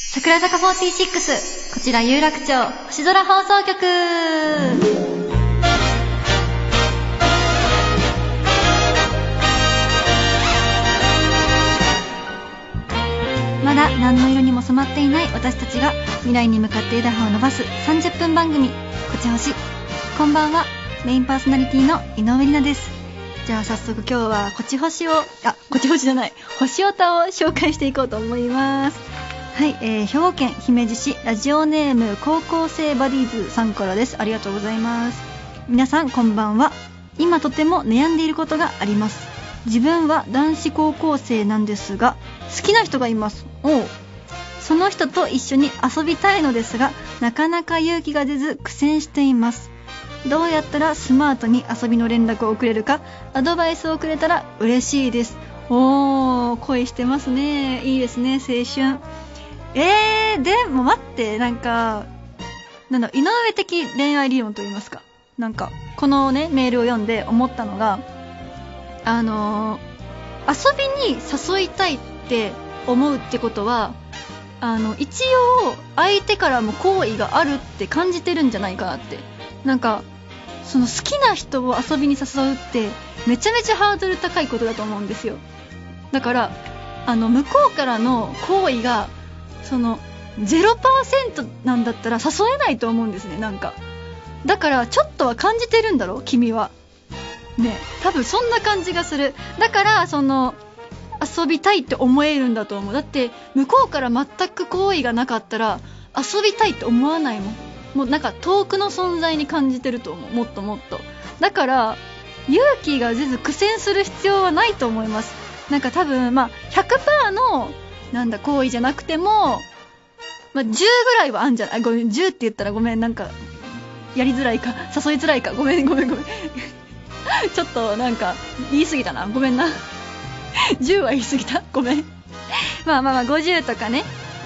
桜坂46、こちら有楽町星空放送局。まだ何の色にも染まっていない私たちが未来に向かって枝葉を伸ばす30分番組、こち星。こんばんは、メインパーソナリティの井上里奈です。じゃあ早速今日はこち星を星オタを紹介していこうと思います。はい、兵庫県姫路市、ラジオネーム高校生バディーズさんからです。ありがとうございます。皆さんこんばんは。今とても悩んでいることがあります。自分は男子高校生なんですが、好きな人がいます。その人と一緒に遊びたいのですが、なかなか勇気が出ず苦戦しています。どうやったらスマートに遊びの連絡を送れるか、アドバイスをくれたら嬉しいです。恋してますね。いいですね、青春。でも待って、井上的恋愛理論と言いますか、このねメールを読んで思ったのが、遊びに誘いたいって思うってことは、一応相手からも好意があるって感じてるんじゃないかなって。その好きな人を遊びに誘うってめちゃめちゃハードル高いことだと思うんですよ。だから向こうからの好意がその 0% なんだったら誘えないと思うんですね。だからちょっとは感じてるんだろう君はね。多分そんな感じがする。だから遊びたいって思えるんだと思う。だって向こうから全く好意がなかったら遊びたいって思わないもん。もう遠くの存在に感じてると思う。もっともっと。だから勇気が出ず苦戦する必要はないと思います。多分100% の好意じゃなくても、10ぐらいはあんじゃない。ごめん、10って言ったらごめん、やりづらいか誘いづらいか、ごめんちょっと言い過ぎたな、ごめんな10は言い過ぎた、ごめん50とかね。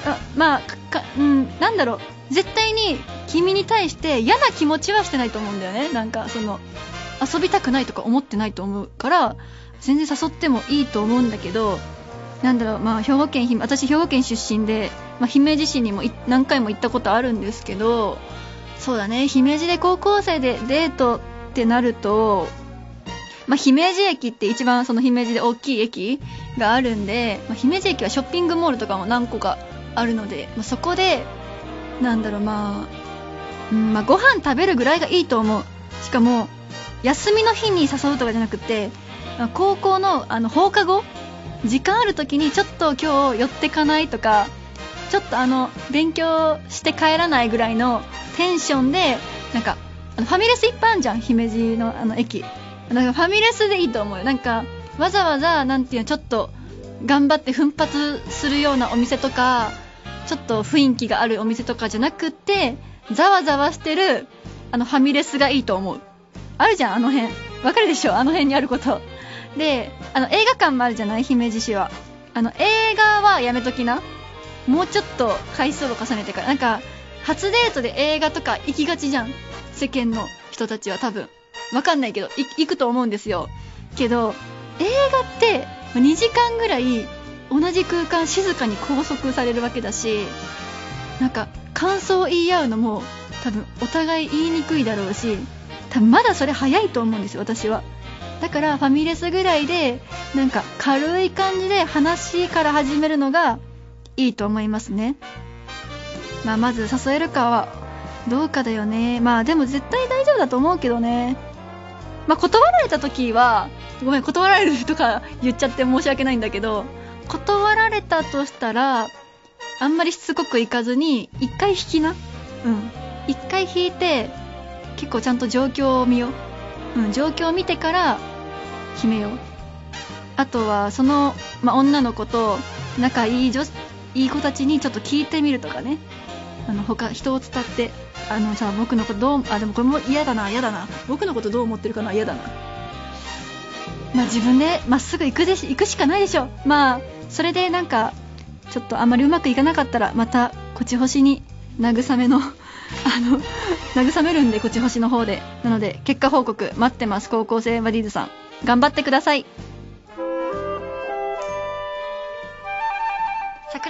絶対に君に対して嫌な気持ちはしてないと思うんだよね。遊びたくないとか思ってないと思うから、全然誘ってもいいと思うんだけど、私兵庫県出身で、姫路市にも何回も行ったことあるんですけど、そうだね、姫路で高校生でデートってなると、姫路駅って一番その姫路で大きい駅があるんで、姫路駅はショッピングモールとかも何個かあるので、そこでご飯食べるぐらいがいいと思う。しかも休みの日に誘うとかじゃなくて、高校の放課後時間ある時にちょっと今日寄ってかないとか、ちょっと勉強して帰らないぐらいのテンションで、ファミレスいっぱいあるじゃん、姫路の駅。ファミレスでいいと思うよ。わざわざちょっと頑張って奮発するようなお店とか、ちょっと雰囲気があるお店とかじゃなくて、ざわざわしてるファミレスがいいと思う。あるじゃん、あの辺。わかるでしょ、あの辺にあること。で、映画館もあるじゃない、姫路市は。映画はやめときな。もうちょっと回数を重ねてから。初デートで映画とか行きがちじゃん、世間の人たちは。多分わかんないけど行くと思うんですよ。けど映画って2時間ぐらい同じ空間静かに拘束されるわけだし、感想を言い合うのも多分お互い言いにくいだろうし、多分まだそれ早いと思うんですよ、私は。だからファミレスぐらいで軽い感じで話から始めるのがいいと思いますね。まず誘えるかはどうかだよね。でも絶対大丈夫だと思うけどね。断られた時はごめん、断られるとか言っちゃって申し訳ないんだけど、断られたとしたらあんまりしつこくいかずに一回引きな。一回引いて結構ちゃんと状況を見よう。状況を見てから決めよう。あとはその、女の子と仲いいいい子たちにちょっと聞いてみるとかね。人を伝って僕のことどう、でもこれも嫌だな。僕のことどう思ってるかな、嫌だな。自分でまっすぐ行くしかないでしょ。それでちょっとあまりうまくいかなかったら、またこち星に慰めの慰めるんで、こち星の方で。なので結果報告待ってます。高校生バディーズさん、頑張ってください。桜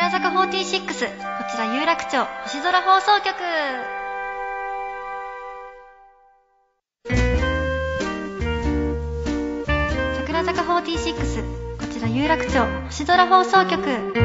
桜坂46、こちら有楽町星空放送局。桜坂46、こちら有楽町星空放送局。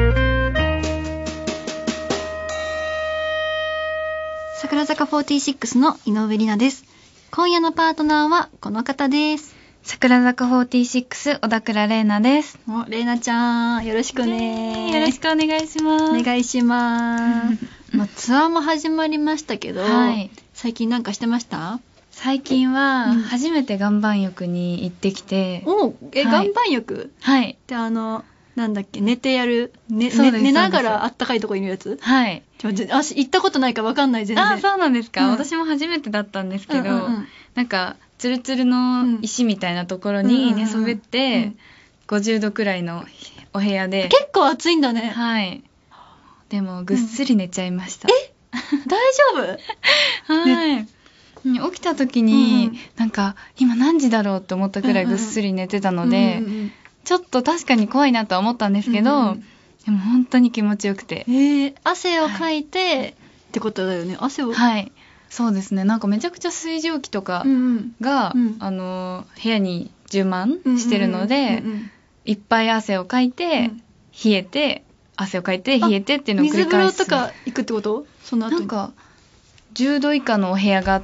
桜坂46の井上里奈です。今夜のパートナーはこの方です。 桜坂46小田倉玲奈です。 玲奈ちゃん、よろしくね。 よろしくお願いします。 お願いします。ツアーも始まりましたけど、はい、最近なんかしてました？ 最近は初めて岩盤浴に行ってきて。 岩盤浴？ はい。 でなんだっけ、寝てやる、寝ながらあったかいとこいるやつ？ はい。 行ったことないか分かんない、全然。 そうなんですか、私も初めてだったんですけど、なんかツルツルの石みたいなところに寝そべって、50度くらいのお部屋で。 結構暑いんだね。 はい。でもぐっすり寝ちゃいました。 大丈夫？ はい。起きた時に、なんか今何時だろうって思ったくらいぐっすり寝てたので、ちょっと確かに怖いなとは思ったんですけど、でも本当に気持ちよくて。 汗をかいて、ってことだよね。汗を。 はい。そうですね。なんかめちゃくちゃ水蒸気とかが、部屋に充満してるので、いっぱい汗をかいて、冷えて、汗をかいて、冷えてっていうのを繰り返す。 水風呂とか行くってこと？その後に。 なんか、10度以下のお部屋があって、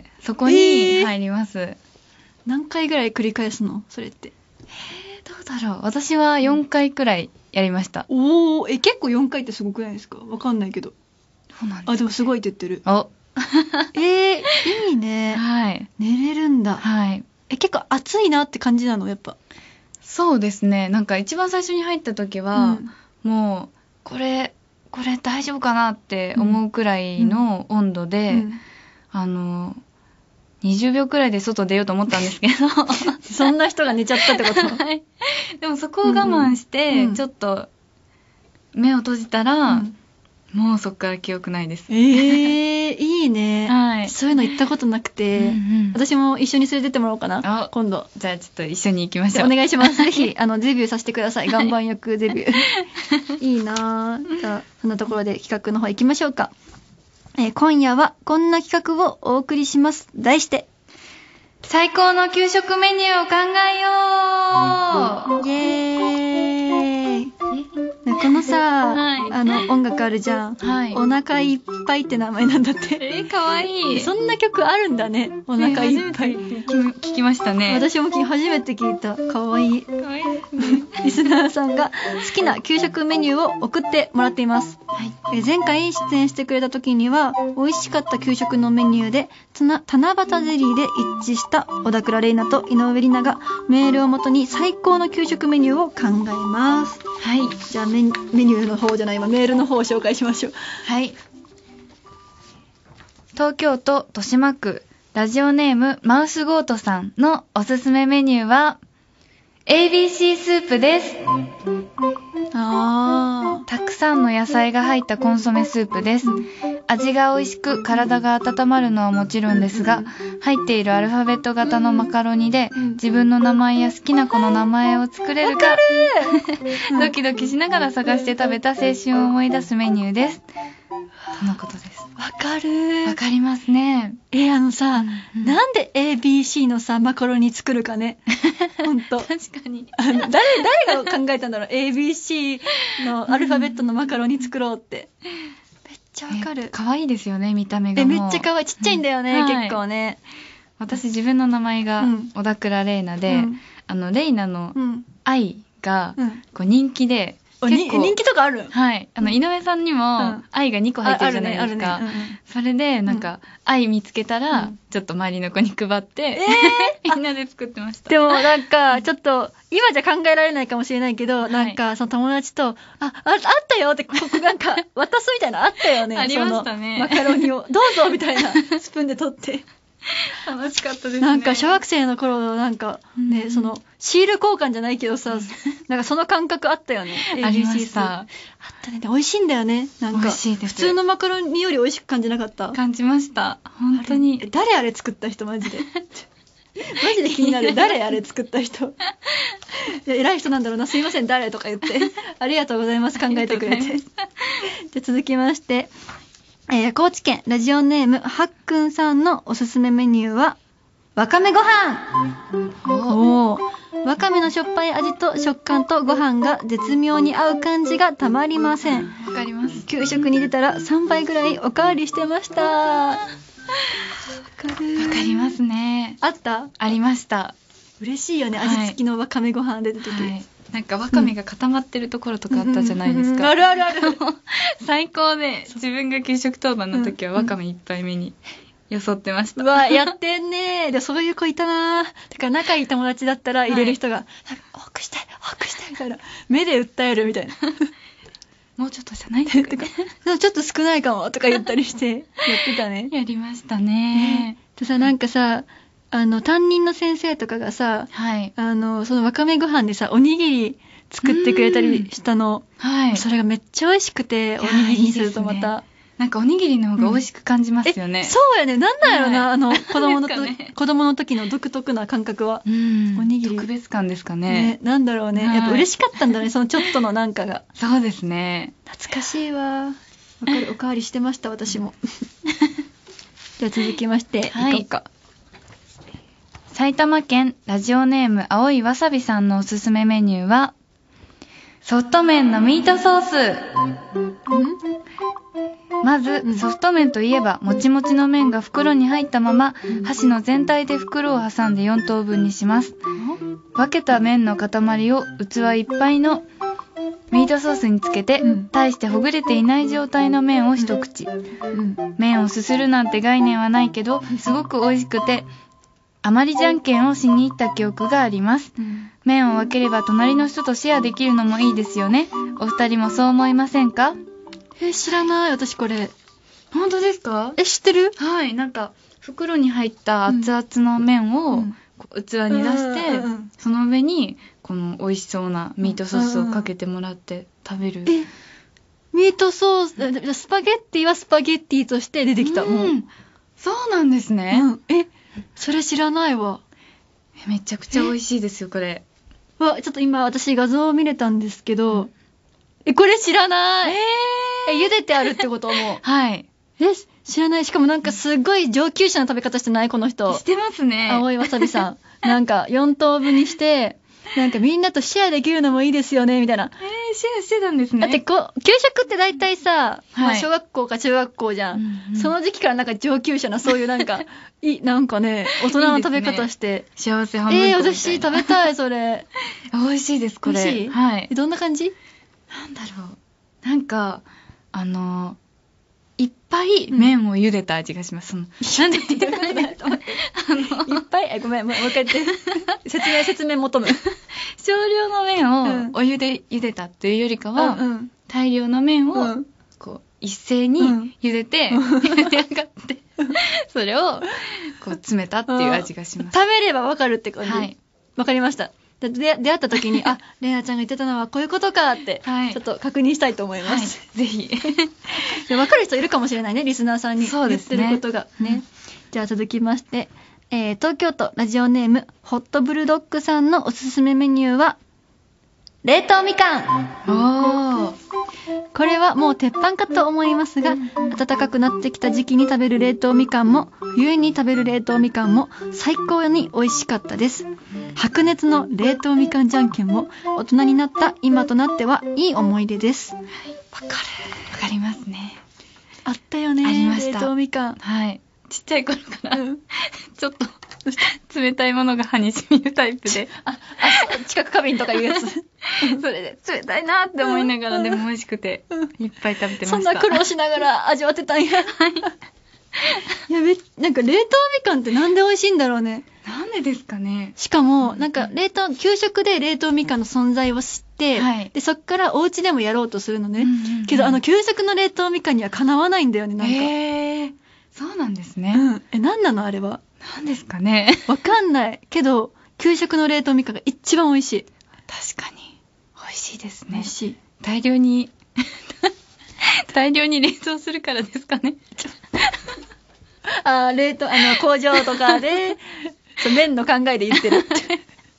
そこに入ります。 何回ぐらい繰り返すの？それって。 どうだろう。私は4回くらいやりました。 結構4回ってすごくないですか？わかんないけど。 そうなんですか。 でもすごいって言ってる。いいね。 はい。 寝れるんだ。 はい。 結構暑いなって感じなの、やっぱ。 そうですね。なんか一番最初に入った時は、もう、これ大丈夫かなって思うくらいの温度で、20秒くらいで外出ようと思ったんですけど。 そんな人が寝ちゃったってこと？ はい。でもそこを我慢して、ちょっと目を閉じたら、もうそっから記憶ないです。 いいね。はい。そういうの行ったことなくて、私も一緒に連れてってもらおうかな、今度。 じゃあちょっと一緒に行きましょう。 お願いします。ぜひ、デビューさせてください。岩盤浴デビュー。いいなぁ。じゃあ、そんなところで企画の方行きましょうか。今夜はこんな企画をお送りします。題して、 最高の給食メニューを考えよう。 イエーイ。このさ、音楽あるじゃん。お腹いっぱいって名前なんだって。 かわいい。 そんな曲あるんだね。お腹いっぱい。 聞きましたね。 私も初めて聞いた。かわいい。リスナーさんが好きな給食メニューを送ってもらっています。前回出演してくれた時には、美味しかった給食のメニューで、七夕ゼリーで一致した小田倉玲奈と井上里奈がメールをもとに最高の給食メニューを考えます。はい。じゃあメニューの方じゃないわ、メールの方を紹介しましょう。 はい。東京都豊島区ラジオネームマウスゴートさんのおすすめメニューは ABC スープです。たくさんの野菜が入ったコンソメスープです。味が美味しく体が温まるのはもちろんですが、入っているアルファベット型のマカロニで自分の名前や好きな子の名前を作れるかドキドキしながら探して食べた青春を思い出すメニューです。とのことです。 わかる。 わかりますね。 なんで ABC のさ、マカロニ作るかね。ほんと。 確かに。 誰が考えたんだろう。ABC のアルファベットのマカロニ作ろうって。めっちゃわかる。 可愛いですよね、見た目が。 めっちゃ可愛い。ちっちゃいんだよね、結構ね。 私自分の名前が小田倉玲奈で、玲奈の愛が人気で、 人気とかある？ はい。井上さんにも愛が2個入ってるじゃないですか。それで、なんか、愛見つけたら、ちょっと周りの子に配って、みんなで作ってました。 でもなんか、ちょっと、今じゃ考えられないかもしれないけど、なんか、その友達と、あったよって、ここなんか、渡すみたいなあったよね。 ありましたね。 マカロニを、どうぞみたいな、スプーンで取って。 楽しかったですね。 なんか小学生の頃なんかね、そのシール交換じゃないけどさ、なんかその感覚あったよね。 ありました。 あったね。美味しいんだよね。なんか美味しいです。 普通のマカロニより美味しく感じなかった？ 感じました。本当に。 誰あれ作った人マジで。 マジで気になる。誰あれ作った人。いや偉い人なんだろうな。すいません、誰とか言って。ありがとうございます。考えてくれて。じゃ続きまして、高知県ラジオネームはっくんさんのおすすめメニューは、わかめご飯。わかめのしょっぱい味と食感とご飯が絶妙に合う感じがたまりません。 わかります。 給食に出たら3倍ぐらいおかわりしてました。わかりますね。 あった？ ありました。 嬉しいよね、味付きのわかめご飯出た時、はい、 なんかわかめが固まってるところとかあったじゃないですか。 あるあるある。 最高で、自分が給食当番の時はわかめ一杯目によそってました。 うわ、やってんねー。でそういう子いたなー。だから仲いい友達だったら入れる人が、多くしたいみたいな、目で訴えるみたいな。 もうちょっとじゃないとかちょっと少ないかもとか言ったりしてやってたね。 やりましたね。 でさ、なんかさ、担任の先生とかがさ、 はい、 そのわかめご飯でさ、おにぎり作ってくれたりしたの。 はい。 それがめっちゃ美味しくて、おにぎりにするとまた。 なんかおにぎりの方が美味しく感じますよね。 そうやね。なんだろうな、子供の時の独特な感覚は。おにぎり。 特別感ですかね。 なんだろうね。やっぱ嬉しかったんだね、そのちょっとのなんかが。 そうですね。 懐かしいわ。おかわりしてました、私も。じゃあ続きまして、 はい。埼玉県ラジオネーム青いわさびさんのおすすめメニューは、ソフト麺のミートソース。まず、ソフト麺といえば、もちもちの麺が袋に入ったまま、箸の全体で袋を挟んで4等分にします。分けた麺の塊を器いっぱいのミートソースにつけて、大してほぐれていない状態の麺を一口。麺をすするなんて概念はないけど、すごく美味しくて、あまりじゃんけんをしに行った記憶があります。麺を分ければ隣の人とシェアできるのもいいですよね。お二人もそう思いませんか？ 知らない、私これ。 本当ですか？ 知ってる？ はい、なんか袋に入った熱々の麺を器に出して、その上にこの美味しそうなミートソースをかけてもらって食べる。 ミートソース、スパゲッティはスパゲッティとして出てきた。 そうなんですね。 それ知らないわ。 めちゃくちゃ美味しいですよ、これ。 ちょっと今私画像を見れたんですけど、これ知らない。茹でてあるってことも。 はい。 知らない。しかもなんかすごい上級者の食べ方してないこの人。 してますね。 青いわさびさん。なんか4等分にして、なんかみんなとシェアできるのもいいですよね、みたいな。 シェアしてたんですね。 だって給食って大体さ、小学校か中学校じゃん。その時期からなんか上級者な、そういうなんか、なんかね、大人の食べ方して。 幸せ半分こみたいな。 私食べたい、それ。 美味しいです、これ。 美味しい？ はい。 どんな感じ？ なんだろう。なんか、いっぱい麺を茹でた味がします。なんでいっぱいごめん、もう一回言って。説明求む。 少量の麺をお湯で茹でたっていうよりかは、大量の麺をこう一斉に茹でて、茹で上がって、それをこう詰めたっていう味がします。 食べればわかるって感じ。はい。わかりました。出会った時に、レイナちゃんが言ってたのはこういうことかって、ちょっと確認したいと思います。 ぜひ。 わかる人いるかもしれないね、リスナーさんに言ってることがね。じゃあ続きまして、東京都ラジオネームホットブルドッグさんのおすすめメニューは、冷凍みかん。これはもう鉄板かと思いますが、暖かくなってきた時期に食べる冷凍みかんも、冬に食べる冷凍みかんも最高に美味しかったです。白熱の冷凍みかんじゃんけんも大人になった今となってはいい思い出です。わかりますね。 あったよね。 ありました。 冷凍みかん。 はい。ちっちゃい頃から、ちょっと冷たいものが歯に染みるタイプで。 近く過敏とかいうやつ。 それで冷たいなって思いながらでも美味しくて、いっぱい食べてました。 そんな苦労しながら味わってたんや。なんか冷凍みかんってなんで美味しいんだろうね。 なんでですかね。 しかも、なんか給食で冷凍みかんの存在を知って、で、そっからお家でもやろうとするのね。けど、給食の冷凍みかんにはかなわないんだよね、なんか。 そうなんですね。 何なのあれは。 何ですかね。 わかんない。けど、給食の冷凍みかんが一番美味しい。 確かに。美味しいですね。 美味しい。 大量に冷凍するからですかね。 工場とかで、 そう麺の考えで言ってるって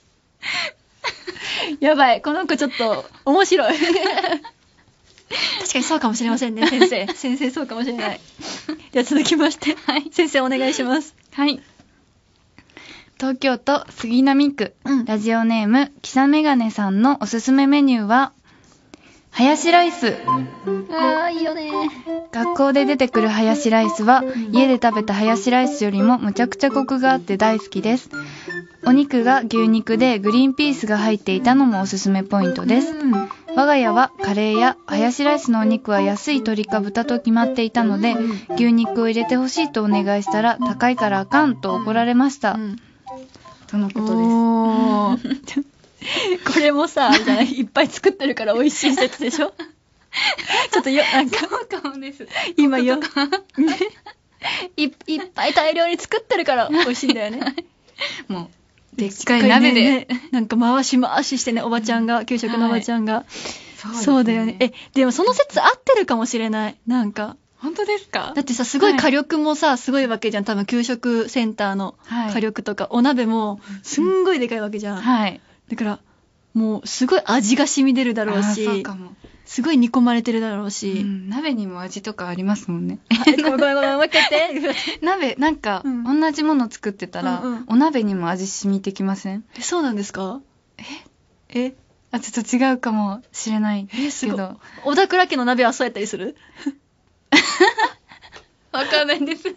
やばい、この子ちょっと面白い確かにそうかもしれませんね、先生。先生そうかもしれない。では続きまして、はい、先生お願いします。 はい。東京都杉並区、ラジオネームキサメガネさんのおすすめメニューはハヤシライス。 あー、いいよね。 学校で出てくるハヤシライスは、家で食べたハヤシライスよりもむちゃくちゃコクがあって大好きです。お肉が牛肉でグリーンピースが入っていたのもおすすめポイントです。我が家はカレーやハヤシライスのお肉は安い鶏か豚と決まっていたので、牛肉を入れてほしいとお願いしたら高いからあかんと怒られました。とのことです。 これもさ、じゃないいっぱい作ってるから美味しい説でしょちょっとなんかそうかもです。 今いっぱい大量に作ってるから美味しいんだよね。 もうでっかい鍋で、 なんか回ししてね、おばちゃんが、給食のおばちゃんが、そうだよね。でもその説合ってるかもしれない。なんか本当ですか？ だってさ、すごい火力もさ、すごいわけじゃん。多分給食センターの火力とか、お鍋もすんごいでかいわけじゃん。はい。だからもうすごい味が染み出るだろうし、 そうかも。 すごい煮込まれてるだろうし、 鍋にも味とかありますもんね。 ごめんもう一回言って鍋なんか、同じもの作ってたら、お鍋にも味染みてきません？ そうなんですか？ ちょっと違うかもしれないけど、 小田倉家の鍋はそうやったりする？ わかんないです。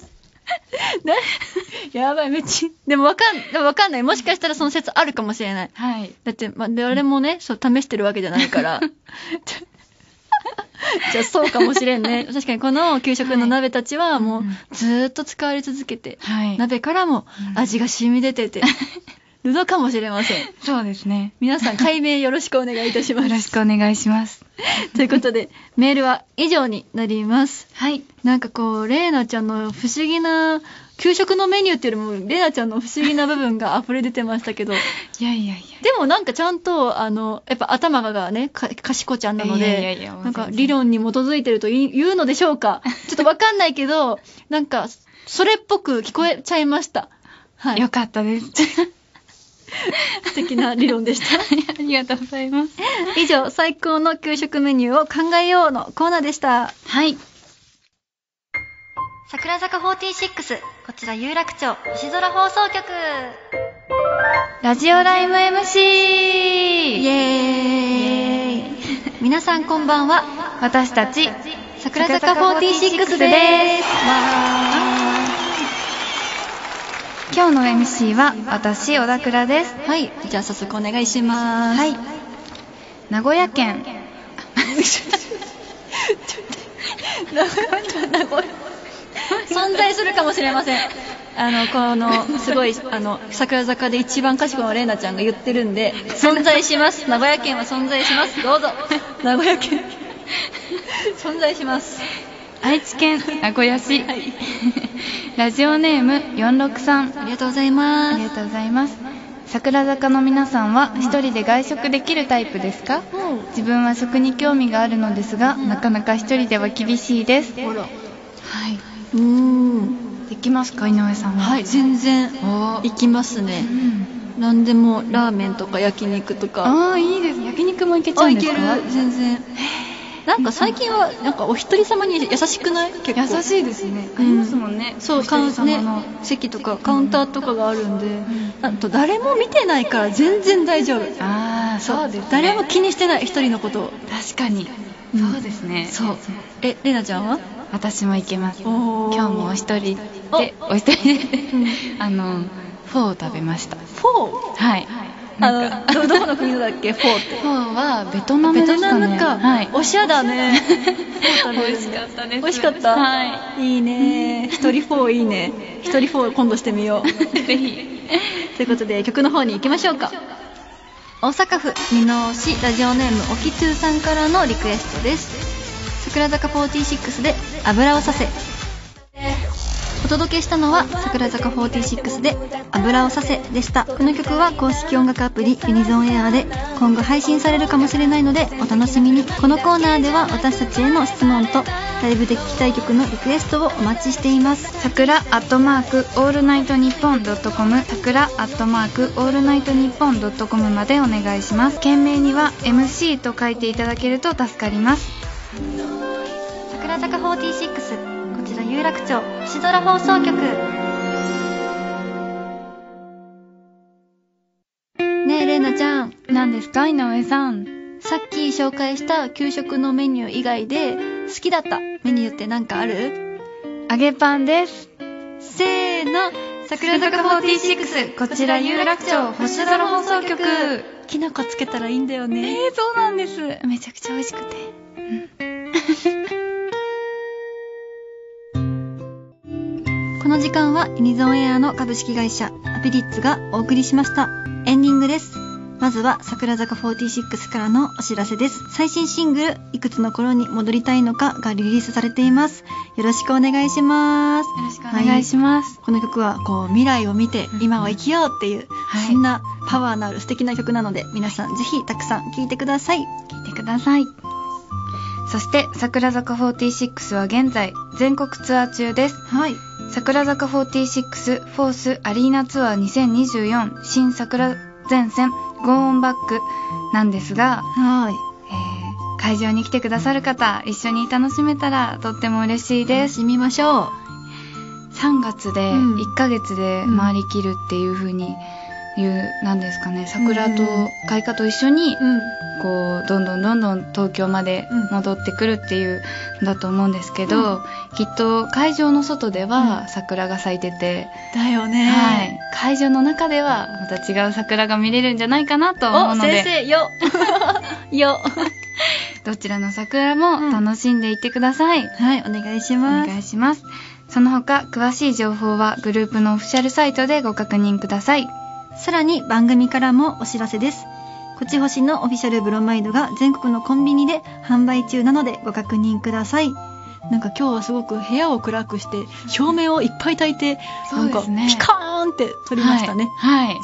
やばい、めっちゃ。でもわかんない。もしかしたらその説あるかもしれない。はい。だって、誰もね、そう、試してるわけじゃないから。じゃあ、そうかもしれんね。確かにこの給食の鍋たちはもう、ずーっと使われ続けて、鍋からも味が染み出てて、るのかもしれません。 そうですね。 皆さん、解明よろしくお願いいたします。 よろしくお願いします。 ということで、メールは以上になります。 はい。 なんかこう、レイナちゃんの不思議な、給食のメニューっていうよりも、レイナちゃんの不思議な部分が溢れ出てましたけど。いや。 でもなんかちゃんと、やっぱ頭がね、賢ちゃんなので、なんか理論に基づいてると言うのでしょうか。ちょっとわかんないけど、なんか、それっぽく聞こえちゃいました。 はい。よかったです。 素敵な理論でした。 ありがとうございます。 以上、最高の給食メニューを考えようのコーナーでした。 はい。 桜坂46、こちら有楽町星空放送局。 ラジオライブ MC。 イエーイ。皆さんこんばんは。 私たち桜坂46です。 今日の MC は私小田倉です。 はい、じゃあ早速お願いします。 はい。名古屋県名古屋存在するかもしれません。このすごい桜坂で一番賢いのレイナちゃんが言ってるんで、存在します。名古屋県は存在します。どうぞ。名古屋県存在します。 愛知県名古屋市、はい、ラジオネーム463。 ありがとうございます。 ありがとうございます。桜坂の皆さんは一人で外食できるタイプですか？自分は食に興味があるのですが、なかなか一人では厳しいです。 ほら。はい。 できますか、井上さんは？ はい、全然行きますね。何でもラーメンとか焼肉とか。 いいです。焼肉もいけちゃうんですか？ いける、全然。なんか最近はなんかお一人様に優しくない？結構優しいですね。ありますもんね。 そう、ね、席とかカウンターとかがあるんで、あと誰も見てないから全然大丈夫。 そうですね。 誰も気にしてない、一人のことを。 確かに。そうですね。 そう。レナちゃんは？ 私も行けます。今日もお一人でフォーを食べました。 フォー？ はい。 どこの国のだっけ？フォーって。 フォーはベトナムですかね。 ベトナムか。はい。おしゃだね。 美味しかったです。 美味しかった。 はい。 いいね。一人フォーいいね。一人フォー今度してみよう。 ぜひ。 ということで曲の方に行きましょうか。大阪府箕面市ラジオネームおきつーさんからのリクエストです。桜坂46で油をさせ。今お届けしたのは桜坂46で油をさせでした。この曲は公式音楽アプリユニゾンエアで今後配信されるかもしれないのでお楽しみに。このコーナーでは私たちへの質問とライブで聴きたい曲のリクエストをお待ちしています。 桜アットマークオールナイトニッポンドットコム、桜アットマークオールナイトニッポンドットコムまでお願いします。件名には MC と書いていただけると助かります。 桜坂46、こちら有楽町星空放送局。ねえれいなちゃん、 何ですか井上さん。 さっき紹介した給食のメニュー以外で好きだったメニューって何かある？ 揚げパンです。 せーの、桜坂46、 こちら有楽町星空放送局。 きな粉つけたらいいんだよね。 そうなんです。めちゃくちゃ美味しくて、 この時間はユニゾンエアの株式会社アピリッツがお送りしました。エンディングです。まずは桜坂46からのお知らせです。最新シングルいくつの頃に戻りたいのかがリリースされています。よろしくお願いします。 よろしくお願いします。 この曲はこう未来を見て今を生きようっていう、そんなパワーのある素敵な曲なので、皆さんぜひたくさん聴いてください。 聴いてください。そして桜坂46は現在全国ツアー中です。 はい。 桜坂46フォースアリーナツアー2024新桜前線ゴーオンバックなんですが、 はい、 会場に来てくださる方一緒に楽しめたらとっても嬉しいです。 楽しみましょう。 3月で1ヶ月で回りきるっていう風に言う、なんですかね、桜と開花と一緒にこうどんどん東京まで戻ってくるっていうのだと思うんですけど、きっと会場の外では桜が咲いてて、 だよね、 はい、会場の中ではまた違う桜が見れるんじゃないかなと思うので、 先生よよどちらの桜も楽しんでいってください。 はい、お願いします。 お願いします。その他詳しい情報はグループのオフィシャルサイトでご確認ください。 さらに番組からもお知らせです。こちほしのオフィシャルブロマイドが全国のコンビニで販売中なのでご確認ください。なんか今日はすごく部屋を暗くして照明をいっぱい焚いて、なんかピカーンって撮りましたね。 はい、はい、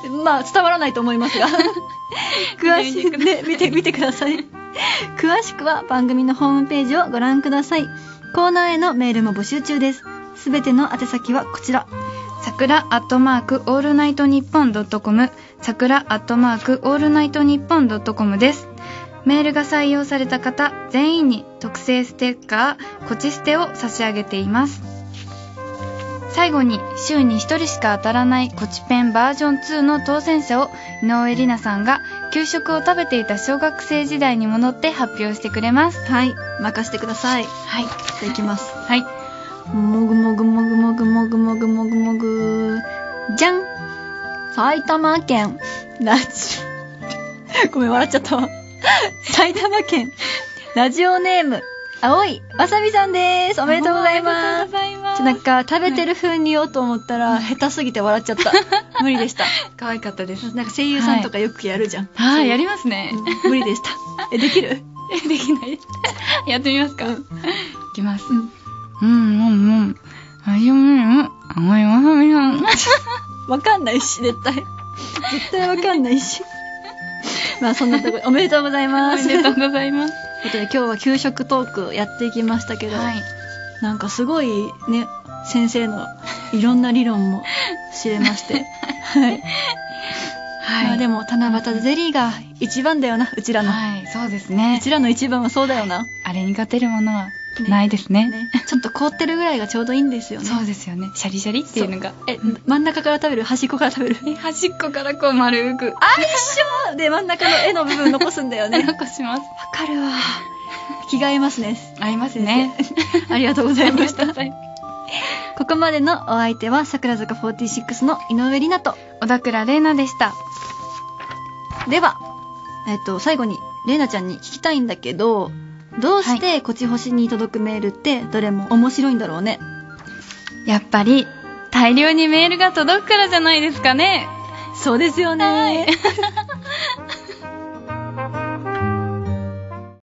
まあ伝わらないと思いますが詳しくね、見てください。詳しくは番組のホームページをご覧ください。コーナーへのメールも募集中です。すべての宛先はこちら。 桜アットマークオールナイトニッポンドットコム、桜アットマークオールナイトニッポンドットコムです。メールが採用された方全員に特製ステッカーこちステを差し上げています。最後に週に1人しか当たらないこちペンバージョン2の当選者を井上里奈さんが給食を食べていた小学生時代に戻って発表してくれます。 はい、任せてください。 はい、 じゃあいきます。 はい。 もぐもぐもぐもぐもぐもぐもぐもぐじゃん。埼玉県ラジごめん笑っちゃったわ埼玉県ラジオネーム青いわさびさんです。おめでとうございます。なんか食べてる風に言おうと思ったら、下手すぎて笑っちゃった無理でした。 可愛かったです。 なんか声優さんとかよくやるじゃん。 はい、やりますね。 無理でした。できる？ できないやってみますか。いきます。あゆめ青いわさびさんわかんないし、絶対わかんないしまあそんなとこおめでとうございます。 おめでとうございます。 ということで今日は給食トークやっていきましたけど、はい、なんかすごいね、先生のいろんな理論も知れましてはい、はい、まあでも七夕ゼリーが一番だよな、うちらの。 はい、そうですね。 うちらの一番はそうだよな。 あれに勝てるものはないですね。 ちょっと凍ってるぐらいがちょうどいいんですよね。 そうですよね。シャリシャリっていうのが。 真ん中から食べる？端っこから食べる？ 端っこからこう丸く。 一緒で真ん中の絵の部分残すんだよね。 残します。 わかるわ。着替えますね。 合いますね。 ありがとうございました。ここまでのお相手は桜坂46の井上里奈と小田倉玲奈でした。 では、最後に玲奈ちゃんに聞きたいんだけど、どうしてこちほしに届くメールってどれも面白いんだろうね。 やっぱり大量にメールが届くからじゃないですかね。 そうですよね。